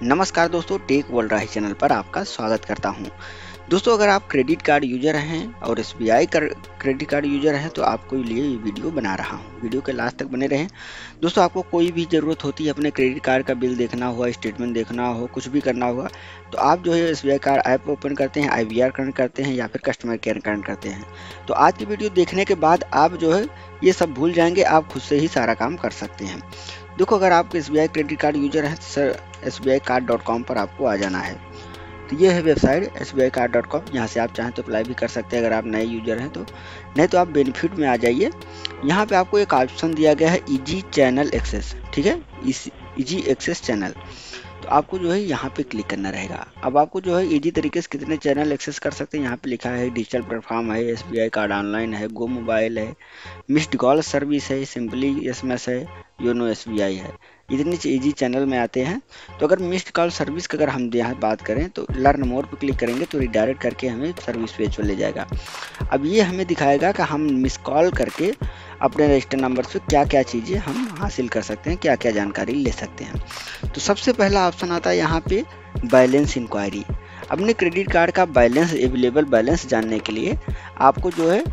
नमस्कार दोस्तों, tech world राही channel पर आपका स्वागत करता हूं। दोस्तों, अगर आप क्रेडिट कार्ड यूजर हैं और एसबीआई क्रेडिट कार्ड यूजर हैं तो आपको लिए ये वीडियो बना रहा हूं। वीडियो के लास्ट तक बने रहें। दोस्तों, आपको कोई भी ज़रूरत होती है अपने क्रेडिट कार्ड का बिल देखना हुआ, स्टेटमेंट देखना हो, कुछ भी करना हुआ, तो आप जो है एसबीआई कार्ड ऐप ओपन करते हैं, IVR कनेक्ट करते हैं या फिर कस्टमर केयर कनेक्ट करते हैं। तो आज की वीडियो देखने के बाद आप जो है ये सब भूल जाएंगे, आप खुद से ही सारा काम कर सकते हैं। देखो, अगर आप एसबीआई क्रेडिट कार्ड यूजर हैं तो सर sbicard.com पर आपको आ जाना है। तो ये है वेबसाइट sbicard.com। यहाँ से आप चाहें तो अप्लाई भी कर सकते हैं अगर आप नए यूजर हैं तो, नहीं तो आप बेनिफिट में आ जाइए। यहाँ पे आपको एक ऑप्शन दिया गया है इजी चैनल एक्सेस, ठीक है, इजी एक्सेस चैनल। तो आपको जो है यहाँ पे क्लिक करना रहेगा। अब आपको जो है इजी तरीके से कितने चैनल एक्सेस कर सकते हैं यहाँ पे लिखा है। डिजिटल प्लेटफॉर्म है, एसबीआई कार्ड ऑनलाइन है, गो मोबाइल है, मिस्ड कॉल सर्विस है, सिंपली एसएमएस है, योनो एसबीआई है। इतने इजी चैनल में आते हैं। तो अगर मिस्ड कॉल सर्विस की अगर हम यहाँ बात करें तो लर्न मोर पर क्लिक करेंगे तो रिडायरेक्ट करके हमें सर्विस पेज पर ले जाएगा। अब ये हमें दिखाएगा कि हम मिस कॉल करके अपने रजिस्टर नंबर से क्या क्या चीज़ें हम हासिल कर सकते हैं, क्या क्या जानकारी ले सकते हैं। तो सबसे पहला ऑप्शन आता है यहाँ पे बैलेंस इंक्वायरी। अपने क्रेडिट कार्ड का बैलेंस, अवेलेबल बैलेंस जानने के लिए आपको जो है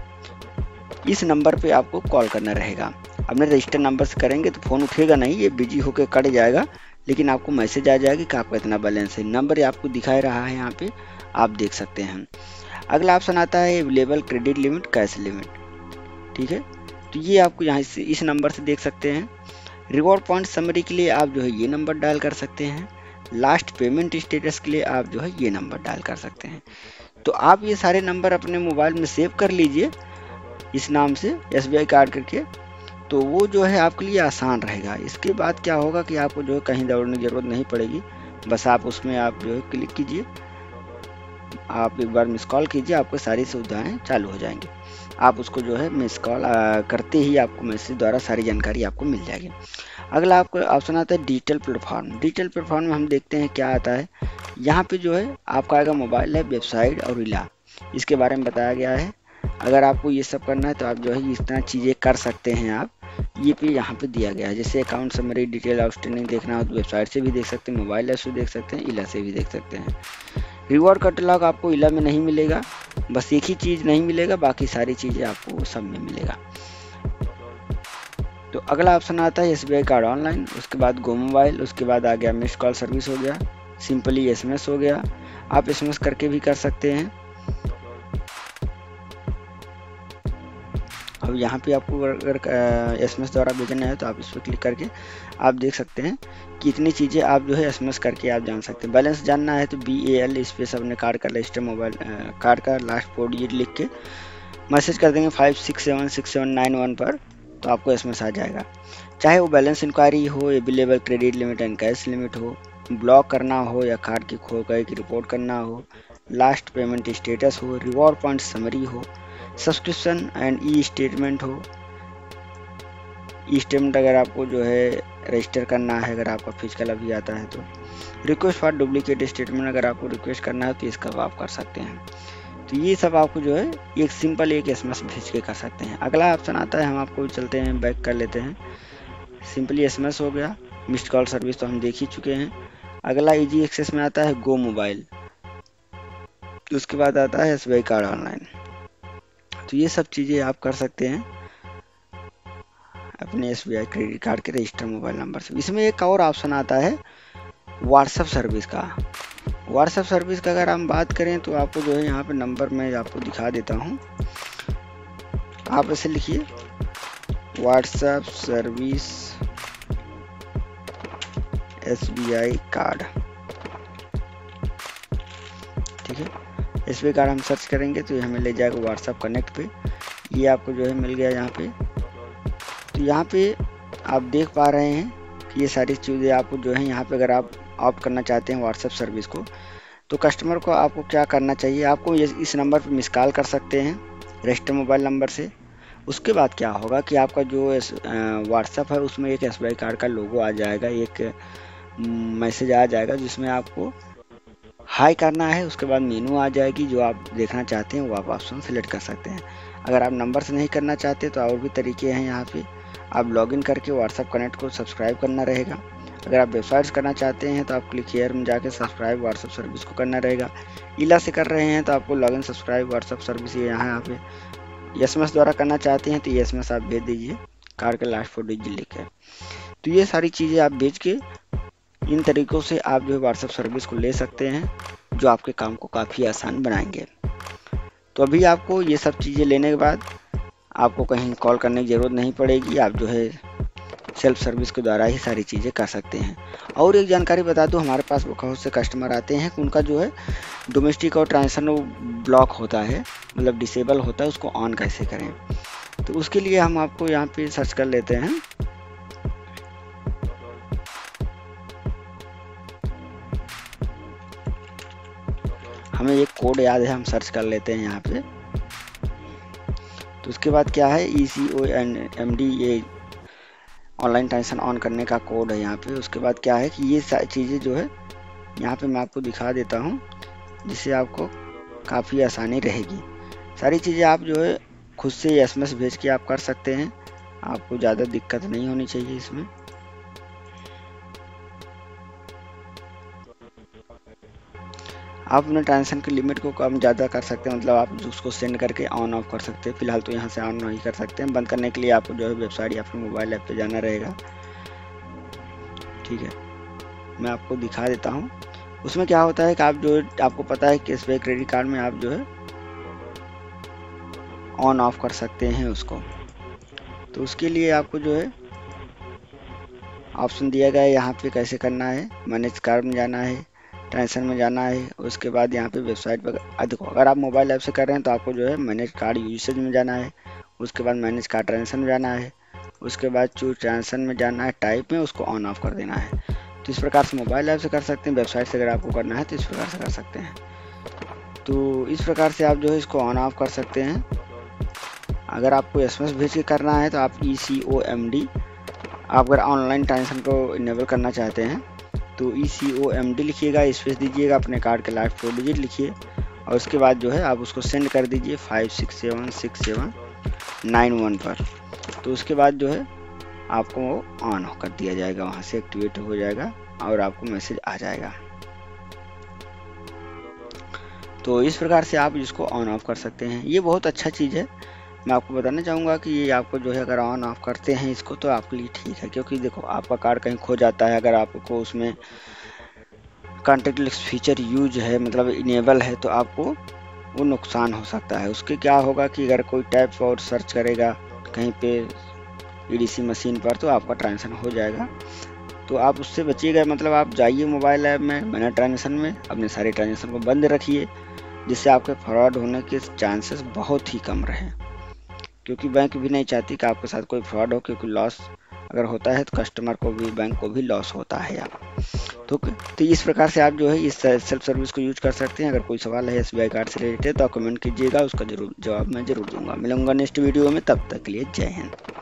इस नंबर पे आपको कॉल करना रहेगा। अपने रजिस्टर नंबर से करेंगे तो फ़ोन उठेगा नहीं, ये बिजी होकर कट जाएगा, लेकिन आपको मैसेज आ जाएगा कि आपका इतना बैलेंस है। नंबर आपको दिखा रहा है यहाँ पे, आप देख सकते हैं। अगला ऑप्शन आता है available credit limit, cash limit, ठीक है। तो ये आपको यहाँ से इस नंबर से देख सकते हैं। रिवॉर्ड पॉइंट समरी के लिए आप जो है ये नंबर डायल कर सकते हैं। लास्ट पेमेंट स्टेटस के लिए आप जो है ये नंबर डायल कर सकते हैं। तो आप ये सारे नंबर अपने मोबाइल में सेव कर लीजिए इस नाम से एसबीआई कार्ड करके, तो वो जो है आपके लिए आसान रहेगा। इसके बाद क्या होगा कि आपको जो है कहीं दौड़ने की ज़रूरत नहीं पड़ेगी। बस आप उसमें आप जो है क्लिक कीजिए, आप एक बार मिस कॉल कीजिए, आपको सारी सुविधाएं चालू हो जाएंगी। आप उसको जो है मिस कॉल करते ही आपको मैसेज द्वारा सारी जानकारी आपको मिल जाएगी। अगला आपको ऑप्शन आता है डिजिटल प्लेटफॉर्म। डिजिटल प्लेटफॉर्म में हम देखते हैं क्या आता है। यहाँ पे जो है आपका आएगा मोबाइल है, वेबसाइट और इला, इसके बारे में बताया गया है। अगर आपको ये सब करना है तो आप जो है इतना चीज़ें कर सकते हैं। आप ये पे यहाँ पे दिया गया है, जैसे अकाउंट समरी, डिटेल आउटस्टैंडिंग देखना हो तो वेबसाइट से भी देख सकते हैं, मोबाइल ऐप से देख सकते हैं, इला से भी देख सकते हैं। रिवॉर्ड कैटलॉग आपको इला में नहीं मिलेगा, बस एक ही चीज़ नहीं मिलेगा, बाकी सारी चीज़ें आपको सब में मिलेगा। तो अगला ऑप्शन आता है एसबीआई कार्ड ऑनलाइन, उसके बाद गो मोबाइल, उसके बाद आ गया मिस्ड कॉल सर्विस हो गया, सिंपली एसएमएस हो गया। आप एसएमएस करके भी कर सकते हैं। अब यहाँ पे आपको अगर एसएमएस द्वारा भेजना है तो आप इस पर क्लिक करके आप देख सकते हैं कि इतनी चीज़ें आप जो है एसएमएस करके आप जान सकते हैं। बैलेंस जानना है तो BAL स्पेस अपने कार्ड का रजिस्टर मोबाइल कार्ड का लास्ट 4 डिजिट लिख के मैसेज कर देंगे 567671 पर, तो आपको एसएमएस आ जाएगा। चाहे वो बैलेंस इंक्वायरी हो, available credit limit and cash limit हो, ब्लॉक करना हो या कार्ड की खो गए की रिपोर्ट करना हो, लास्ट पेमेंट स्टेटस हो, रिवॉर्ड पॉइंट समरी हो, सब्सक्रिप्शन एंड ई स्टेटमेंट हो। ई स्टेटमेंट अगर आपको जो है रजिस्टर करना है, अगर आपका फिजिकल अभी आता है तो, रिक्वेस्ट फॉर डुप्लीकेट स्टेटमेंट अगर आपको रिक्वेस्ट करना है तो इसका आप कर सकते हैं। तो ये सब आपको जो है एक सिंपल एक एसएमएस भेज के कर सकते हैं। अगला ऑप्शन आता है, हम आपको चलते हैं बैक कर लेते हैं। सिंपली एसएमएस हो गया, मिस्ड कॉल सर्विस तो हम देख ही चुके हैं। अगला इजी एक्सेस में आता है गो मोबाइल, उसके बाद आता है एसबीआई कार्ड ऑनलाइन। तो ये सब चीज़ें आप कर सकते हैं अपने एसबीआई क्रेडिट कार्ड के रजिस्टर मोबाइल नंबर से। इसमें एक और ऑप्शन आता है व्हाट्सएप सर्विस का। व्हाट्सएप सर्विस का अगर हम बात करें तो आपको जो है यहाँ पे नंबर मैं आपको दिखा देता हूँ। आप ऐसे लिखिए व्हाट्सएप सर्विस एसबीआई कार्ड, ठीक है। एसबीआई कार्ड हम सर्च करेंगे तो ये हमें ले जाएगा व्हाट्सएप कनेक्ट पे। ये आपको जो है मिल गया यहाँ पे। तो यहाँ पे आप देख पा रहे हैं कि ये सारी चीज़ें आपको जो है यहाँ पे अगर आप ऑप्ट करना चाहते हैं व्हाट्सएप सर्विस को, तो कस्टमर को आपको क्या करना चाहिए, आपको इस नंबर पर मिस कॉल कर सकते हैं रजिस्टर मोबाइल नंबर से। उसके बाद क्या होगा कि आपका जो व्हाट्सएप है उसमें एक एसबीआई कार्ड का लोगो आ जाएगा, एक मैसेज आ जाएगा जिसमें आपको हाई करना है। उसके बाद मेनू आ जाएगी, जो आप देखना चाहते हैं वो आप ऑप्शन सेलेक्ट कर सकते हैं। अगर आप नंबर से नहीं करना चाहते तो और भी तरीके हैं। यहाँ पे आप लॉगिन करके व्हाट्सएप कनेक्ट को सब्सक्राइब करना रहेगा। अगर आप वेबसाइट से करना चाहते हैं तो आप क्लिक हियर में जाके सब्सक्राइब व्हाट्सएप सर्विस को करना रहेगा। ईला से कर रहे हैं तो आपको लॉगिन सब्सक्राइब व्हाट्सएप सर्विस ये यहाँ पे SMS द्वारा करना चाहते हैं तो ये SMS आप भेज दीजिए कार्ड के लास्ट 4 डिजिट लिख के। तो ये सारी चीज़ें आप भेज के इन तरीक़ों से आप जो है व्हाट्सएप सर्विस को ले सकते हैं, जो आपके काम को काफ़ी आसान बनाएंगे। तो अभी आपको ये सब चीज़ें लेने के बाद आपको कहीं कॉल करने की ज़रूरत नहीं पड़ेगी, आप जो है सेल्फ सर्विस के द्वारा ही सारी चीज़ें कर सकते हैं। और एक जानकारी बता दूं, हमारे पास बहुत से कस्टमर आते हैं उनका जो है डोमेस्टिक और ट्रांसफर ब्लॉक होता है, मतलब डिसेबल होता है, उसको ऑन कैसे करें। तो उसके लिए हम आपको यहाँ पे सर्च कर लेते हैं। हमें एक कोड याद है, हम सर्च कर लेते हैं यहाँ पे। तो उसके बाद क्या है, ECOMD ये ऑनलाइन ट्रांजैक्शन ऑन करने का कोड है यहाँ पे। उसके बाद क्या है कि ये सारी चीज़ें जो है यहाँ पे मैं आपको दिखा देता हूँ, जिससे आपको काफ़ी आसानी रहेगी। सारी चीज़ें आप जो है खुद से SMS भेज के आप कर सकते हैं, आपको ज़्यादा दिक्कत नहीं होनी चाहिए इसमें। आप अपने ट्रांजैक्शन की लिमिट को कम ज़्यादा कर सकते हैं, मतलब आप उसको सेंड करके ऑन ऑफ कर सकते हैं। फिलहाल तो यहाँ से ऑन नहीं कर सकते हैं। बंद करने के लिए आपको जो है वेबसाइट या फिर मोबाइल ऐप पे जाना रहेगा। ठीक है, मैं आपको दिखा देता हूँ। उसमें क्या होता है कि आप जो आपको पता है कैशबैक क्रेडिट कार्ड में आप जो है ऑन ऑफ कर सकते हैं उसको। तो उसके लिए आपको जो है ऑप्शन दिया गया है यहाँ पे कैसे करना है। मैनेज कार्ड में जाना है, ट्रांजैक्शन में जाना है, उसके बाद यहाँ पे वेबसाइट पर देखो, अगर आप मोबाइल ऐप से कर रहे हैं तो आपको जो है मैनेज कार्ड यूसेज में जाना है, उसके बाद मैनेज कार्ड ट्रांजैक्शन में जाना है, उसके बाद चूज ट्रांजैक्शन में जाना है, टाइप में उसको ऑन ऑफ कर देना है। तो इस प्रकार से मोबाइल ऐप से कर सकते हैं, वेबसाइट से अगर आपको करना है तो इस प्रकार से कर सकते हैं। तो इस प्रकार से आप जो है इसको ऑन ऑफ कर सकते हैं। अगर आपको SMS भेज के करना है तो आप ECOMD, आप अगर ऑनलाइन ट्रांजैक्शन को इनेबल करना चाहते हैं तो ECOMD लिखिएगा, स्पेस दीजिएगा, अपने कार्ड के लास्ट 4 डिजिट लिखिए और उसके बाद जो है आप उसको सेंड कर दीजिए 567671 पर। तो उसके बाद जो है आपको वो ऑन कर दिया जाएगा, वहाँ से एक्टिवेट हो जाएगा और आपको मैसेज आ जाएगा। तो इस प्रकार से आप इसको ऑन ऑफ कर सकते हैं। ये बहुत अच्छा चीज़ है। मैं आपको बताना चाहूँगा कि ये आपको जो है अगर ऑन ऑफ करते हैं इसको तो आपके लिए ठीक है, क्योंकि देखो आपका कार्ड कहीं खो जाता है, अगर आपको उसमें कॉन्टैक्टलेस फीचर यूज है, मतलब इनेबल है, तो आपको वो नुकसान हो सकता है। उसके क्या होगा कि अगर कोई टैप और सर्च करेगा कहीं पे EDC मशीन पर तो आपका ट्रांजैक्शन हो जाएगा। तो आप उससे बचिएगा, मतलब आप जाइए मोबाइल ऐप में मैनेज ट्रांजैक्शन में, अपने सारे ट्रांजैक्शन को बंद रखिए, जिससे आपके फ्रॉड होने के चांसेस बहुत ही कम रहें, क्योंकि बैंक भी नहीं चाहती कि आपके साथ कोई फ्रॉड हो, क्योंकि लॉस अगर होता है तो कस्टमर को भी, बैंक को भी लॉस होता है आप। तो इस प्रकार से आप जो है इस सेल्फ सर्विस को यूज कर सकते हैं। अगर कोई सवाल है SBI कार्ड से रिलेटेड तो आप कमेंट कीजिएगा, उसका जवाब मैं जरूर दूंगा। मिलूंगा नेक्स्ट वीडियो में, तब तक के लिए जय हिंद।